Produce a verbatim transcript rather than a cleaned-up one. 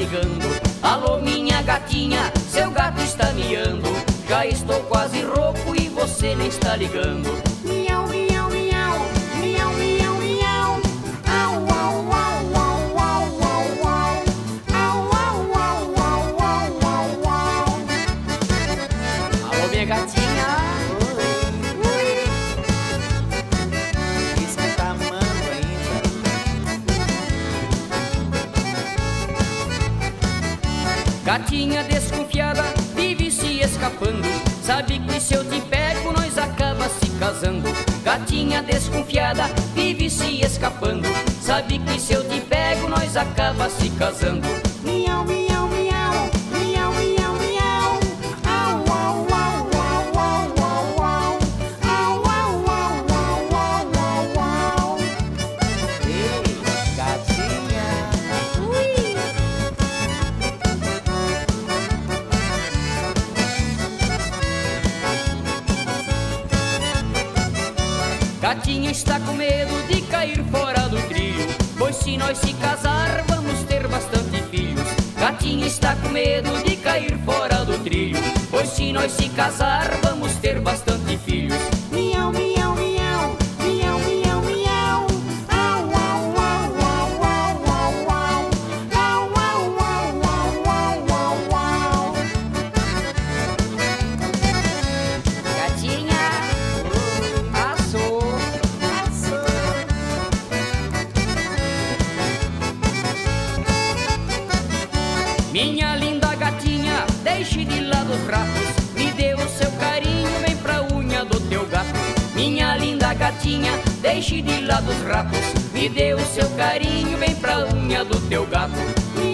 ligando. Alô, minha gatinha, seu gato está miando. Já estou quase rouco e você nem está ligando. Miau, miau, miau, miau, miau, miau. Au, au, au, au, au, au, au. Au, au, au, au, au, au, au. Alô, minha gatinha. Ui. Diz que tá amando ainda. Gatinha desconfiada, vive se escapando. Sabe que se eu te pego, nós acaba se casando. Gatinha desconfiada, vive se escapando. Sabe que se eu te pego, nós acaba se casando. Miau, miau, miau, miau, miau, miau. Au, au, au, au, au, au, au. Au, au, au, au, au, au, au. Ei, gatinha. Ui. Gatinha está com medo de cair fora do trilho, pois se nós se casar vamos ter bastante filhos. Gatinha está com medo de cair fora do trilho, pois se nós se casar vamos ter bastante filhos. Miau, miau, miau, miau, miau, miau. Au, au, au, au, au, au, au. Au, au, au, au, au, au, au. Gatinha, assou. Minha linda gatinha, deixe de lado os ratos. Me dê o seu carinho, vem pra unha do teu gato. Minha linda gatinha, deixe de lado os ratos. Me dê o seu carinho, vem pra unha do teu gato.